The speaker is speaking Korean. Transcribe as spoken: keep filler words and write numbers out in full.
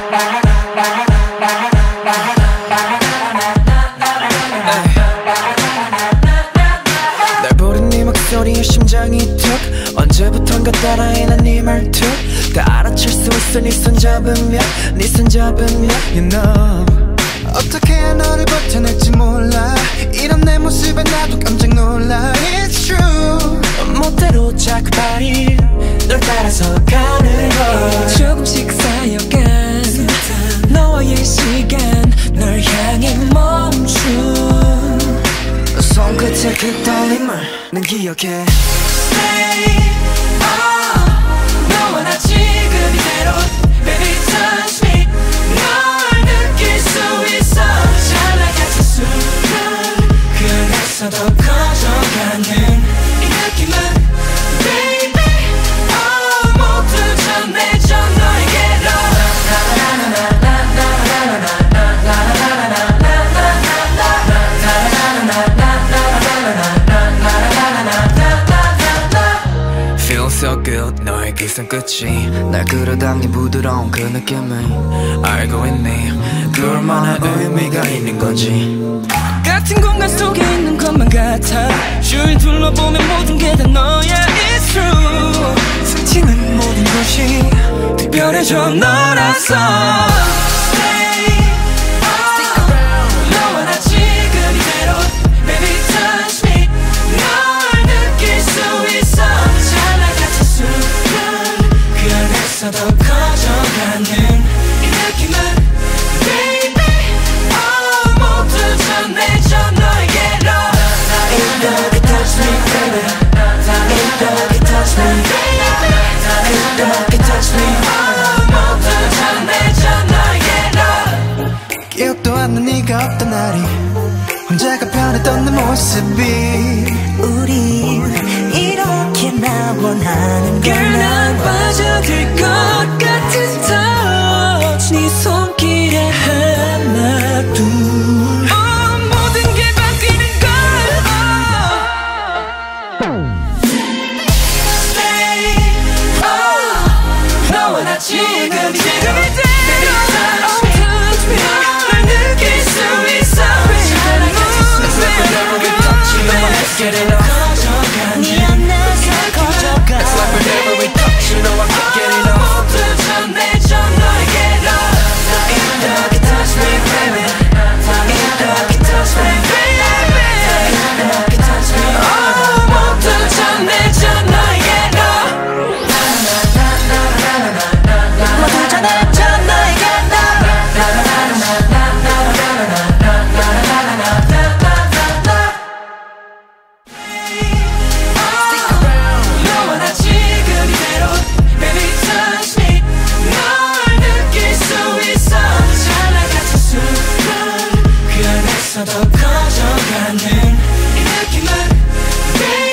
날 부른 네 목소리에 심장이 툭 언제부턴가 따라해 난 네 말투 다 알아챌 수 있어 네 손 잡으면 네 손 잡으면 You know 어떻게 해야 너를 버텨낼지 몰라 이런 내 모습에 나도 깜짝 놀라 It's true 멋대로 자꾸 발이 널 따라서 가는 걸 조금씩 쌓여간 너와의 시간 널 향해 멈춘 손끝의 그 떨림을 난 기억해 Stay on 너와 나 지금 이대로 Baby touch me 널 느낄 수 있어 찰나 같은 순간 그래서 더 커져가는 이 느낌은 Baby oh 모두 전해져 너에게로 Feel so good 너의 그 손끝이 날 끌어당긴 부드러운 그 느낌을 알고 있니 그 얼마나 의미가 있는 건지 같은 공간 속에 있는 것만 같아 주위 둘러보면 모든 게 다 너야 It's true 스치는 모든 것이 특별해져 너라서 Stay on 너와 나 지금 이대로 Baby touch me 널 느낄 수 있어 찰나 같은 순간 그래서 더 커져가는 이 느낌은 Baby oh 모두 전해져 너에게로 Ain't nobody touch me baby Ain't nobody touch me baby Ain't nobody touch me oh 모두 전해져 너에게로 기억도 안 나 네가 없던 날이 혼자가 변했던 내 모습이 우리 이렇게 나 원하는 걸 난 빠져들 것 같은 touch 네 손길에 하나 둘 oh, 모든 게 바뀌는 걸 oh. Stay oh, 너와 나 지금 이대로 Baby touch me 널 느낄 수 있어 찰나 같은 순간 Get it up 네 안에서 커져가 It's like whenever we touch you know I can't get it up 모두 전해져 너에게로 Ain't nobody touch me baby Ain't nobody touch me baby Ain't nobody touch me oh, 모두 전해져 너에게로 모두 전해져 너에게로 너와 나 지금 이대로 Baby touch me 널 느낄 수 있어 찰나 같은 순간 그래서 더 커져가는 이 느낌은 Baby